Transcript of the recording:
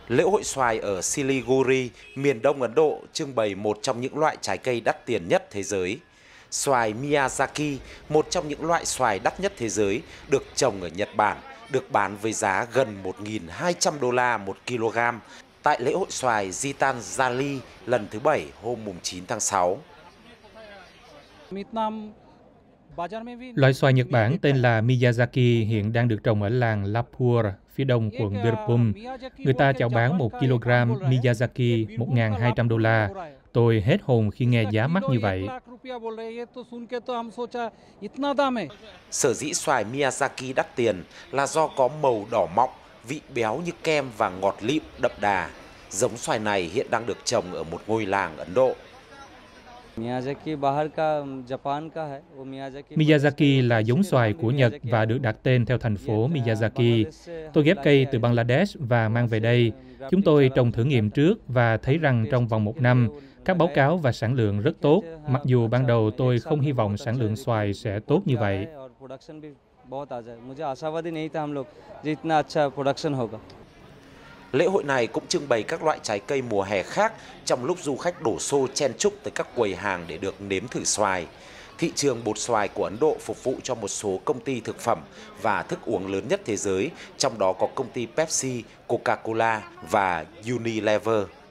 Lễ hội xoài ở Siliguri, miền Đông Ấn Độ trưng bày một trong những loại trái cây đắt tiền nhất thế giới. Xoài Miyazaki, một trong những loại xoài đắt nhất thế giới, được trồng ở Nhật Bản, được bán với giá gần 1.200 đô la 1 kg tại lễ hội xoài Gitanjali lần thứ 7 hôm 9 tháng 6. Loại xoài Nhật Bản tên là Miyazaki hiện đang được trồng ở làng Lapur, phía đông quận Birbhum. Người ta chào bán 1 kg Miyazaki 1.200 đô la. Tôi hết hồn khi nghe giá mắc như vậy. Sở dĩ xoài Miyazaki đắt tiền là do có màu đỏ mọng, vị béo như kem và ngọt lịm đậm đà. Giống xoài này hiện đang được trồng ở một ngôi làng Ấn Độ. Miyazaki là giống xoài của Nhật và được đặt tên theo thành phố Miyazaki. Tôi ghép cây từ Bangladesh và mang về đây. Chúng tôi trồng thử nghiệm trước và thấy rằng trong vòng 1 năm, các báo cáo và sản lượng rất tốt, mặc dù ban đầu tôi không hy vọng sản lượng xoài sẽ tốt như vậy. Lễ hội này cũng trưng bày các loại trái cây mùa hè khác trong lúc du khách đổ xô chen chúc tới các quầy hàng để được nếm thử xoài. Thị trường bột xoài của Ấn Độ phục vụ cho một số công ty thực phẩm và thức uống lớn nhất thế giới, trong đó có công ty Pepsi, Coca-Cola và Unilever.